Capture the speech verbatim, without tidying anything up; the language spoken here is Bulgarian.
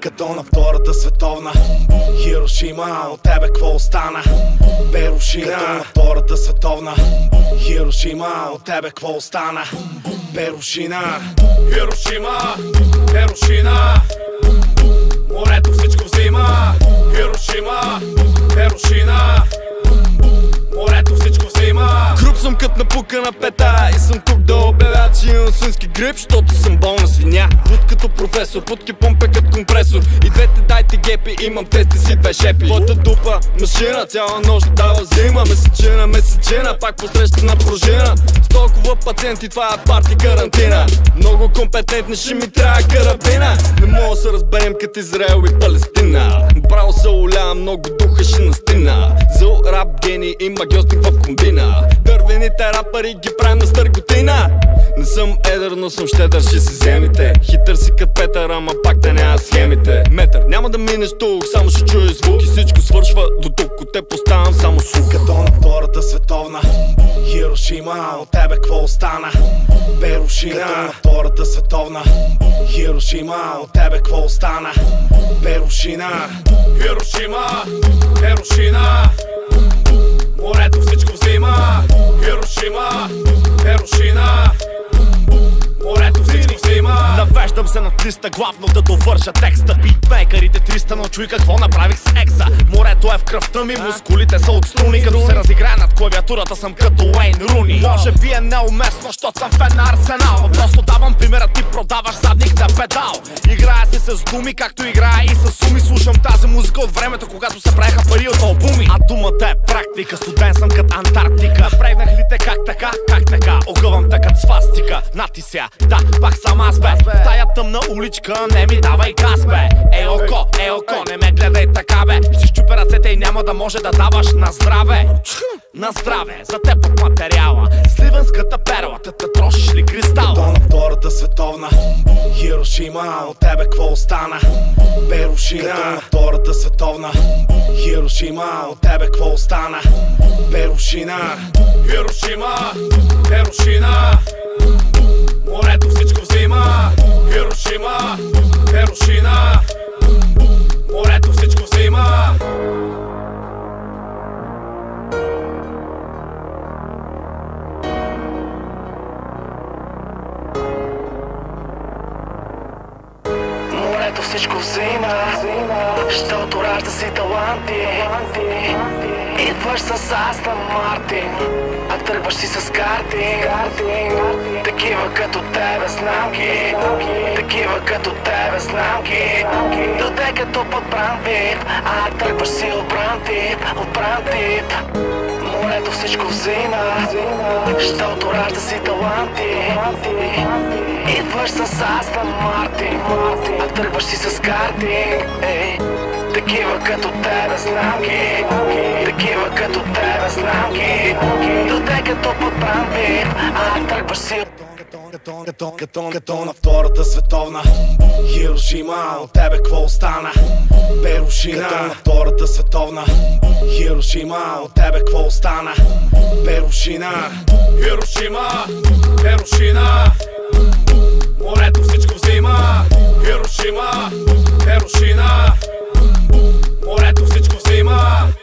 Като на Втората световна. Хирошима, от тебе какво остана? Берушина. Като на Втората световна. Хирошима, от тебе какво остана? Берушина. Хирошима, Хирошина, морето всичко взима. Хирошима, Хирошина, морето всичко взима. Груб съм кът напукана пета и съм тук да обявя, че имам свински грип, защото съм болна свиня. Луд като професор, путки помпе като компресор. И двете дайте гепи, имам тести си две шепи. Твоята дупа машина, цяла нощ дава зима. Месечина, месечина, пак посреща на пружина. С толкова пациенти, това е парти карантина. Много компетентни, ще ми трябва карабина. Не мога да се разберем като Израел и Палестина. Браво се оля, много духа ще настина. За рап гений и магиосник в комбина. Дървените рапъри ги правим на стърготина. Не съм едър, но съм щедър, ще си вземите. Хитър си кът Петър, ама пак да няма схемите. Метър, няма да минеш тук, само ще чуеш звук. И всичко свършва до тук, от те поставям само слух. Като на Втората световна. Хирошима, от тебе какво остана? Берушина. Като на Втората световна. Хирошима, от тебе какво остана? Берушина. Хирошима, Хирошина, морето всичко взима. Хирошима, Хирошина, морето всичко взима. Навеждам се над листа, главно да довърша текста. Битмейкърите триста, но чуй какво направих с екса. Морето е в кръвта ми, мускулите са от струни. Като се разиграя над клавиатурата, съм като Уейн Руни. Може би е неуместно, защото съм фен на Арсенал, но просто давам примера, ти продаваш задник на педал. Играя си с думи, както играя и с суми. Слушам тази музика от времето, когато се правеха пари от албуми. А думата е практика, студен съм като Антарктика. Напрегнах ли те как така, как така? Огъвам те като свастика. Нати ся, да, пак съм аз бе. В тая тъмна уличка не ми давай газ бе. Ей око, ей око, не ме гледай така бе. Ще щупя ръцете и няма да може да даваш на здраве. На здраве, за теб от материала. Сливенската перла, те те трошиш ли кристал? Като на Втората световна. Хирошима, от тебе какво остана? Берушина. Като на Втората световна. Хирошима, от тебе какво остана? Берушина. Хирошима, Хирошина, морето всичко взима. Хирошима, Хирошина, морето всичко взима. Морето всичко взима, защото ражда си таланти. Идваш с Астън Мартин, а тръгваш си с карти. Такива като тебе знам ги, такива като тебе знам ги. Доде като подбран вид, а тръгваш си обран тип, обран тип. Морето всичко взима, защото ражда си таланти. Идваш с Астън Мартин, а тръгваш си с карти. Такива като тебе знам ги, такива като тебе знам ги. Доде като подбран вид, а тръгваш си. Като, като, като на Втората световна. Хирошима, от тебе какво остана? Берушина. Като на Втората световна. Хирошима, от тебе какво остана? Берушина. Хирошима, Хирошина, морето всичко взима. Хирошима, Хирошина, морето всичко взима.